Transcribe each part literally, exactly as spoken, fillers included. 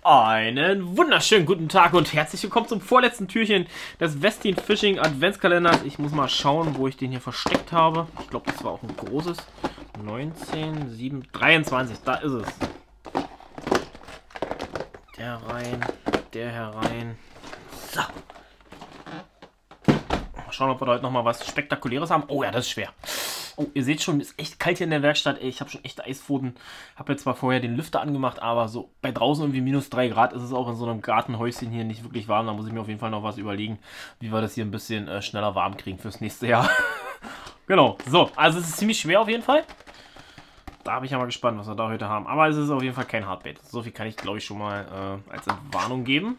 Einen wunderschönen guten Tag und herzlich willkommen zum vorletzten Türchen des Westin Fishing Adventskalenders. Ich muss mal schauen, wo ich den hier versteckt habe. Ich glaube, das war auch ein großes. neunzehn, sieben, dreiundzwanzig, da ist es. Der rein, der herein. So. Mal schauen, ob wir heute nochmal was Spektakuläres haben. Oh ja, das ist schwer. Oh, ihr seht schon, es ist echt kalt hier in der Werkstatt. Ey, ich habe schon echte Eispfoten. Habe jetzt zwar vorher den Lüfter angemacht, aber so bei draußen irgendwie minus drei Grad ist es auch in so einem Gartenhäuschen hier nicht wirklich warm. Da muss ich mir auf jeden Fall noch was überlegen, wie wir das hier ein bisschen äh, schneller warm kriegen fürs nächste Jahr. Genau, so, also es ist ziemlich schwer auf jeden Fall. Da bin ich ja mal gespannt, was wir da heute haben. Aber es ist auf jeden Fall kein Hardbait. So viel kann ich, glaube ich, schon mal äh, als Entwarnung geben.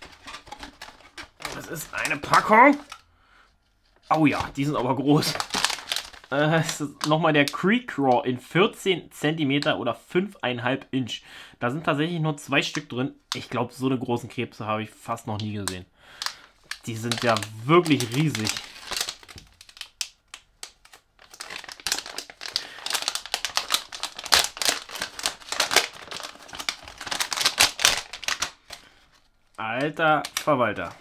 Das ist eine Packung. Oh ja, die sind aber groß. Das ist nochmal der Creek Craw in vierzehn Zentimeter oder fünf Komma fünf Inch. Da sind tatsächlich nur zwei Stück drin. Ich glaube, so eine großen Krebse habe ich fast noch nie gesehen. Die sind ja wirklich riesig. Alter Verwalter.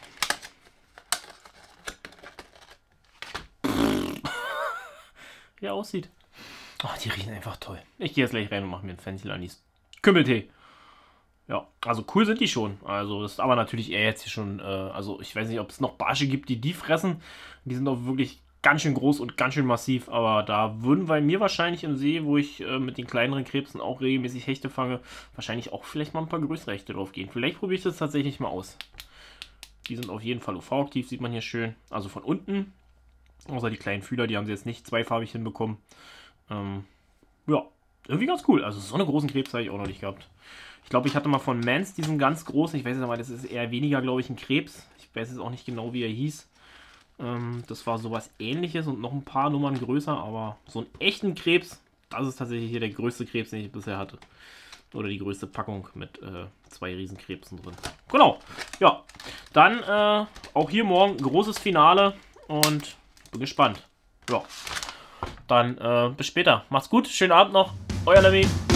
Wie er aussieht. Oh, die riechen einfach toll. Ich gehe jetzt gleich rein und mache mir einen Fenchel-Anis Kümmeltee. Ja, also cool sind die schon. Also das ist aber natürlich eher jetzt hier schon, äh, also ich weiß nicht, ob es noch Barsche gibt, die die fressen. Die sind auch wirklich ganz schön groß und ganz schön massiv. Aber da würden bei mir wahrscheinlich im See, wo ich äh, mit den kleineren Krebsen auch regelmäßig Hechte fange, wahrscheinlich auch vielleicht mal ein paar größere Hechte drauf gehen. Vielleicht probiere ich das tatsächlich mal aus. Die sind auf jeden Fall U V-aktiv, sieht man hier schön. Also von unten. Außer die kleinen Fühler, die haben sie jetzt nicht zweifarbig hinbekommen. Ähm, ja, irgendwie ganz cool. Also so eine großen Krebs habe ich auch noch nicht gehabt. Ich glaube, ich hatte mal von Mans diesen ganz großen. Ich weiß nicht, aber das ist eher weniger, glaube ich, ein Krebs. Ich weiß jetzt auch nicht genau, wie er hieß. Ähm, das war sowas Ähnliches und noch ein paar Nummern größer. Aber so einen echten Krebs, das ist tatsächlich hier der größte Krebs, den ich bisher hatte. Oder die größte Packung mit äh, zwei Riesenkrebsen drin. Genau. Ja, dann äh, auch hier morgen großes Finale und bin gespannt. Ja. Dann äh, bis später. Macht's gut. Schönen Abend noch. Euer Lemmy.